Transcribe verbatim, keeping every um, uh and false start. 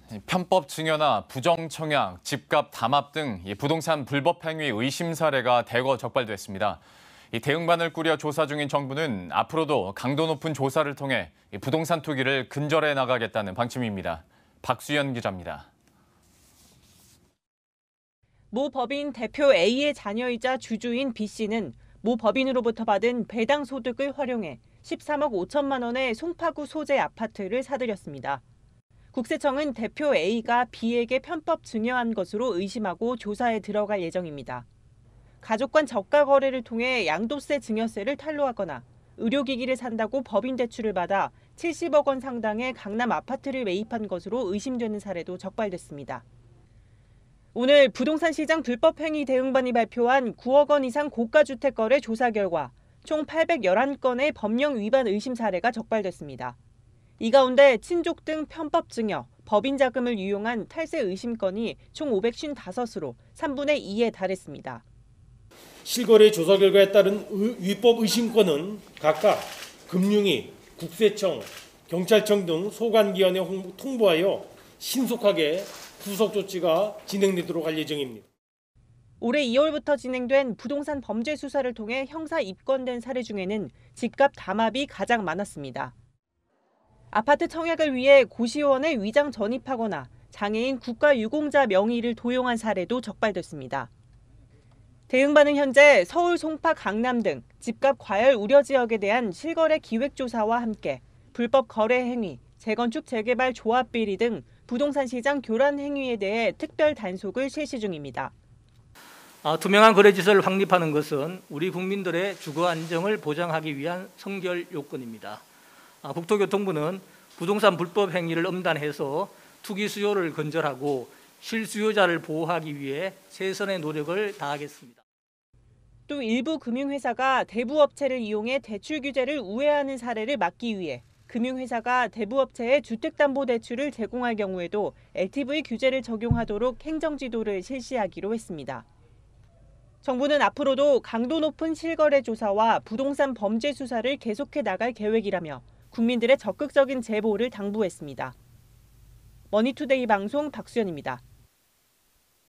편법 증여나 부정 청약, 집값 담합 등 부동산 불법 행위 의심 사례가 대거 적발됐습니다. 대응반을 꾸려 조사 중인 정부는 앞으로도 강도 높은 조사를 통해 부동산 투기를 근절해 나가겠다는 방침입니다. 박수연 기자입니다. 모 법인 대표 A의 자녀이자 주주인 B씨는 모 법인으로부터 받은 배당 소득을 활용해 십삼억 오천만 원의 송파구 소재 아파트를 사들였습니다. 국세청은 대표 A가 B에게 편법 증여한 것으로 의심하고 조사에 들어갈 예정입니다. 가족 간 저가 거래를 통해 양도세 증여세를 탈루하거나 의료기기를 산다고 법인 대출을 받아 칠십억 원 상당의 강남 아파트를 매입한 것으로 의심되는 사례도 적발됐습니다. 오늘 부동산 시장 불법 행위 대응반이 발표한 구억 원 이상 고가주택 거래 조사 결과 총 팔백십일 건의 법령 위반 의심 사례가 적발됐습니다. 이 가운데 친족 등 편법 증여, 법인 자금을 유용한 탈세 의심 건이 총 오백오십오으로 삼분의 이에 달했습니다. 실거래 조사 결과에 따른 위법 의심건은 각각 금융위, 국세청, 경찰청 등 소관기관에 통보하여 신속하게 후속 조치가 진행되도록 할 예정입니다. 올해 이월부터 진행된 부동산 범죄 수사를 통해 형사 입건된 사례 중에는 집값 담합이 가장 많았습니다. 아파트 청약을 위해 고시원에 위장 전입하거나 장애인 국가유공자 명의를 도용한 사례도 적발됐습니다. 대응반은 현재 서울, 송파, 강남 등 집값 과열 우려 지역에 대한 실거래 기획조사와 함께 불법 거래 행위, 재건축 재개발 조합 비리 등 부동산 시장 교란 행위에 대해 특별 단속을 실시 중입니다. 투명한 거래 질서를 확립하는 것은 우리 국민들의 주거 안정을 보장하기 위한 선결 요건입니다. 국토교통부는 부동산 불법 행위를 엄단해서 투기 수요를 근절하고 실수요자를 보호하기 위해 최선의 노력을 다하겠습니다. 또 일부 금융회사가 대부업체를 이용해 대출 규제를 우회하는 사례를 막기 위해 금융회사가 대부업체에 주택담보대출을 제공할 경우에도 엘티브이 규제를 적용하도록 행정지도를 실시하기로 했습니다. 정부는 앞으로도 강도 높은 실거래 조사와 부동산 범죄 수사를 계속해 나갈 계획이라며 국민들의 적극적인 제보를 당부했습니다. 머니투데이 방송 박수연입니다.